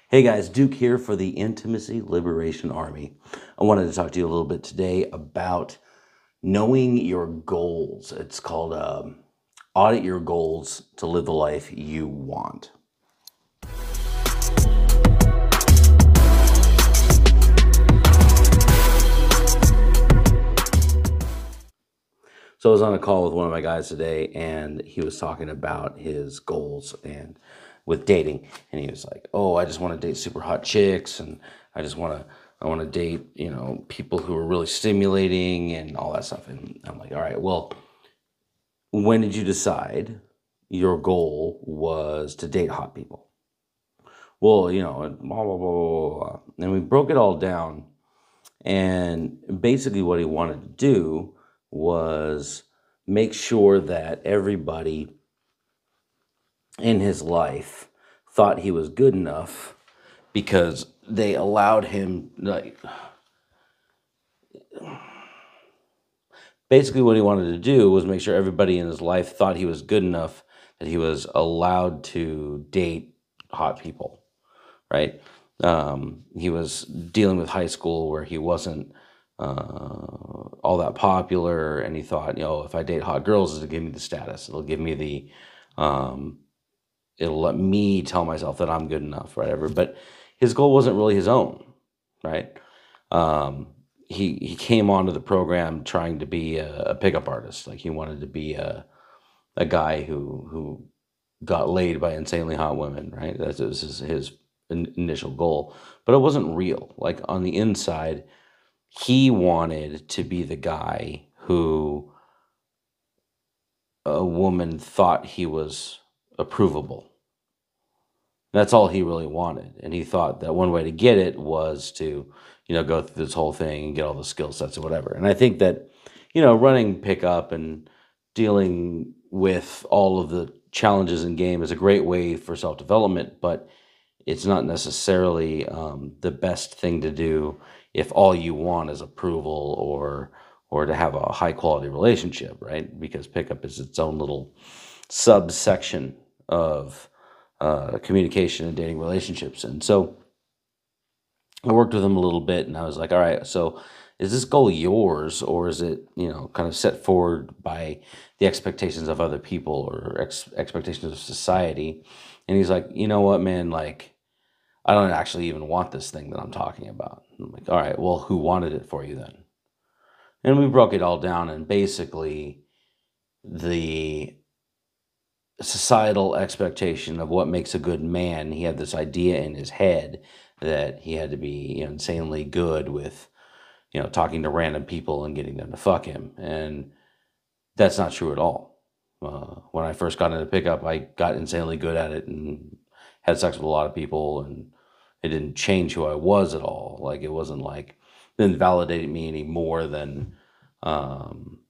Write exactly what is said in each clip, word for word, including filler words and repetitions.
Hey guys, Duke here for the Intimacy Liberation Army. I wanted to talk to you a little bit today about knowing your goals. It's called um, Audit Your Goals to Live the Life You Want. So I was on a call with one of my guys today, and he was talking about his goals and with dating, and he was like, "Oh, I just want to date super hot chicks, and I just want to, I want to date, you know, people who are really stimulating and all that stuff." And I'm like, "All right, well, when did you decide your goal was to date hot people?" Well, you know, and blah blah blah blah blah. And we broke it all down, and basically, what he wanted to do was make sure that everybody in his life thought he was good enough because they allowed him, like, basically what he wanted to do was make sure everybody in his life thought he was good enough that he was allowed to date hot people, right? Um, he was dealing with high school where he wasn't uh, all that popular, and he thought, you know, if I date hot girls, it'll give me the status. It'll give me the, um, it'll let me tell myself that I'm good enough, whatever. But his goal wasn't really his own, right? Um, he he came onto the program trying to be a, a pickup artist. Like, he wanted to be a a guy who who got laid by insanely hot women, right? That was his, his in- initial goal, but it wasn't real. Like, on the inside, he wanted to be the guy who a woman thought he was approvable. That's all he really wanted. And he thought that one way to get it was to, you know, go through this whole thing and get all the skill sets or whatever. And I think that, you know, running pickup and dealing with all of the challenges in game is a great way for self-development, but it's not necessarily um, the best thing to do if all you want is approval or or to have a high quality relationship, right? Because pickup is its own little subsection of uh, communication and dating relationships. And so I worked with him a little bit, and I was like, all right, so is this goal yours, or is it, you know, kind of set forward by the expectations of other people or ex- expectations of society? And he's like, you know what, man, like, I don't actually even want this thing that I'm talking about. I'm like, all right, well, who wanted it for you then? And we broke it all down, and basically the societal expectation of what makes a good man, he had this idea in his head that he had to be, you know, insanely good with, you know, talking to random people and getting them to fuck him. And that's not true at all. Uh, when I first got into pickup, I got insanely good at it and had sex with a lot of people, and it didn't change who I was at all. Like, it wasn't like, it didn't validate me any more than, um,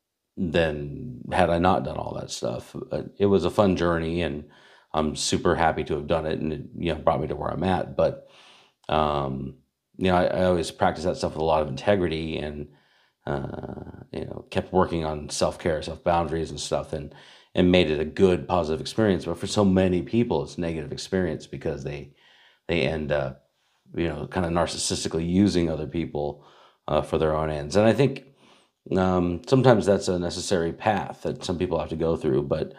than had I not done all that stuff. But it was a fun journey, and I'm super happy to have done it, and it, you know, brought me to where I'm at. But, um, you know, I, I always practice that stuff with a lot of integrity, and, uh, you know, kept working on self-care, self-boundaries and stuff, and, and made it a good, positive experience. But for so many people, it's negative experience because they, they end up, you know, kind of narcissistically using other people uh, for their own ends. And I think um, sometimes that's a necessary path that some people have to go through. But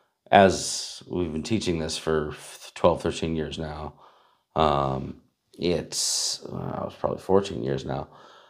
as we've been teaching this for twelve, thirteen years now, um, it's, uh, it's probably fourteen years now,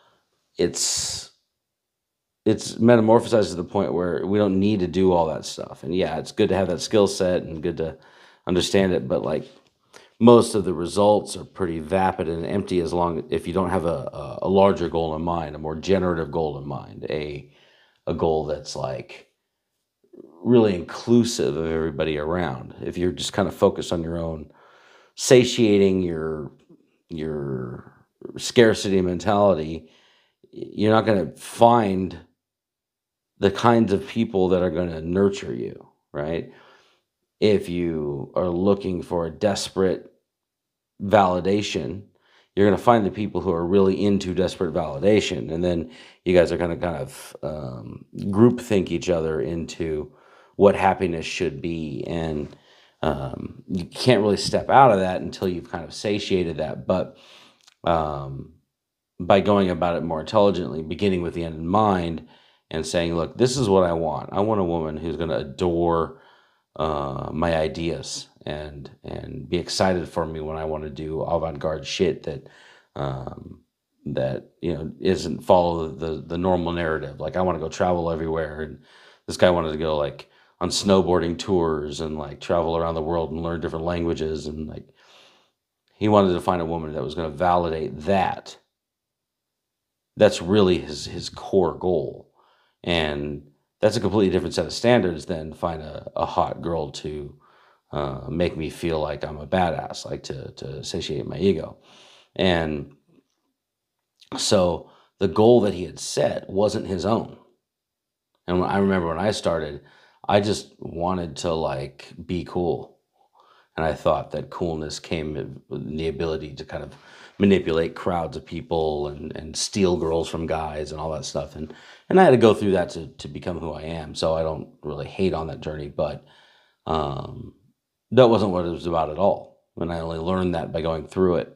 it's, it's metamorphosized to the point where we don't need to do all that stuff. And yeah, it's good to have that skill set and good to understand it, but like, most of the results are pretty vapid and empty as long if you don't have a, a, a larger goal in mind, a more generative goal in mind, a a goal that's like really inclusive of everybody around. If you're just kind of focused on your own, satiating your your scarcity mentality, you're not going to find the kinds of people that are going to nurture you, right? If you are looking for a desperate validation, you're going to find the people who are really into desperate validation, and then you guys are going to kind of um, group think each other into what happiness should be. And um, you can't really step out of that until you've kind of satiated that. But um, by going about it more intelligently, beginning with the end in mind, and saying, look, this is what I want. I want a woman who's going to adore uh, my ideas and and be excited for me when I want to do avant-garde shit that um, that you know isn't follow the the normal narrative. Like, I want to go travel everywhere, and this guy wanted to go like on snowboarding tours and like travel around the world and learn different languages, and like he wanted to find a woman that was going to validate that. That's really his his core goal, and that's a completely different set of standards than find a, a hot girl to uh, make me feel like I'm a badass, like to to satiate my ego. And so the goal that he had set wasn't his own. And when, I remember when I started, I just wanted to like be cool. And I thought that coolness came with the ability to kind of manipulate crowds of people and, and steal girls from guys and all that stuff. And and I had to go through that to, to become who I am. So I don't really hate on that journey, but um, that wasn't what it was about at all. And I only learned that by going through it.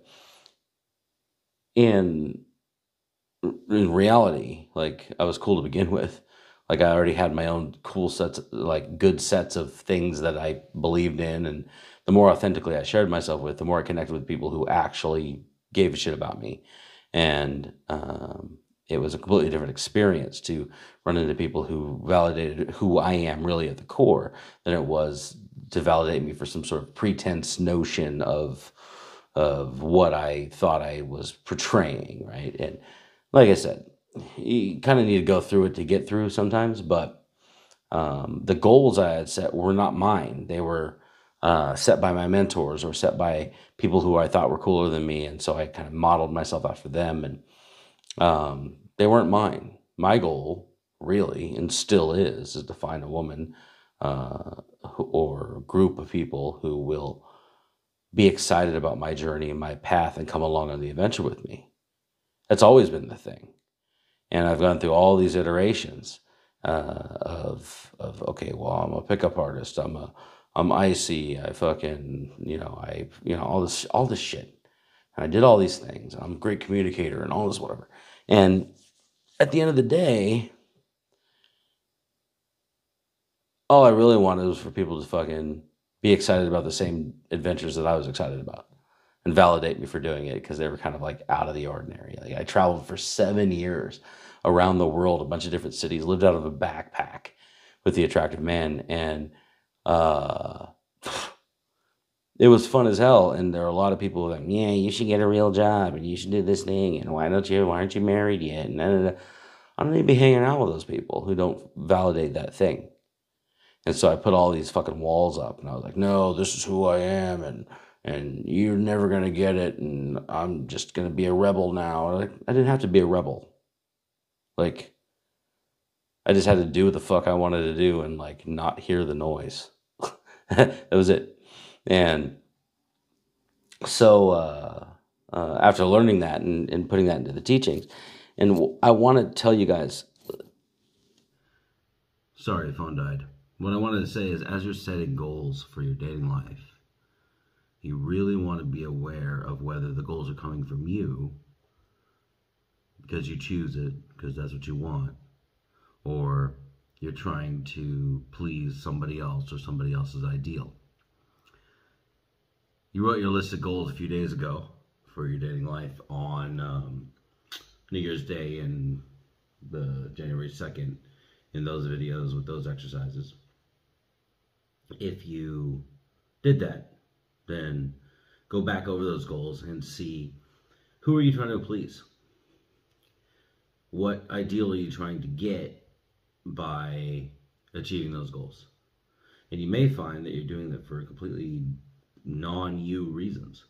In in reality, like, I was cool to begin with. Like, I already had my own cool sets, like good sets of things that I believed in, and the more authentically I shared myself with, the more I connected with people who actually gave a shit about me. And um, it was a completely different experience to run into people who validated who I am really at the core than it was to validate me for some sort of pretense notion of of what I thought I was portraying, right? And like I said, you kind of need to go through it to get through sometimes, but um, the goals I had set were not mine. They were uh, set by my mentors or set by people who I thought were cooler than me, and so I kind of modeled myself after them, and um, they weren't mine. My goal, really, and still is, is to find a woman uh, who- or group of people who will be excited about my journey and my path and come along on the adventure with me. That's always been the thing. And I've gone through all these iterations uh, of of okay, well, I'm a pickup artist. I'm a I'm icy. I fucking you know I you know all this all this shit. And I did all these things. I'm a great communicator and all this whatever. And at the end of the day, all I really wanted was for people to fucking be excited about the same adventures that I was excited about, and validate me for doing it because they were kind of like out of the ordinary. Like, I traveled for seven years around the world, a bunch of different cities, lived out of a backpack with the attractive man, and uh, it was fun as hell. And there are a lot of people like, yeah, you should get a real job and you should do this thing, and why don't you? Why aren't you married yet? And da, da, da. I don't need to be hanging out with those people who don't validate that thing. And so I put all these fucking walls up, and I was like, no, this is who I am, and and you're never gonna get it, and I'm just gonna be a rebel now. Like, I didn't have to be a rebel. Like, I just had to do what the fuck I wanted to do and like not hear the noise. That was it. And so uh, uh, after learning that and, and putting that into the teachings, and w- I want to tell you guys. Sorry, the phone died. What I wanted to say is, as you're setting goals for your dating life, you really want to be aware of whether the goals are coming from you because you choose it, because that's what you want, or you're trying to please somebody else or somebody else's ideal. You wrote your list of goals a few days ago for your dating life on um, New Year's Day and the January second in those videos with those exercises. If you did that, then go back over those goals and see, who are you trying to please? What ideal are you trying to get by achieving those goals? And you may find that you're doing that for completely non-you reasons.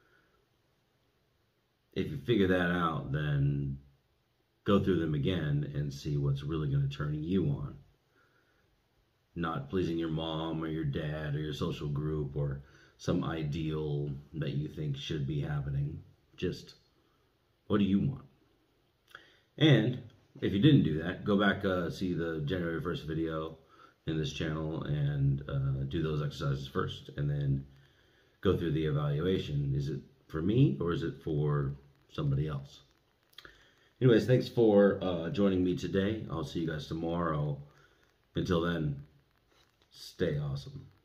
If you figure that out, then go through them again and see what's really going to turn you on. Not pleasing your mom or your dad or your social group or some ideal that you think should be happening. Just, what do you want? And if you didn't do that, go back, uh, see the January first video, in this channel and uh, do those exercises first, and then go through the evaluation. Is it for me or is it for somebody else? Anyways, thanks for uh, joining me today. I'll see you guys tomorrow. Until then, stay awesome.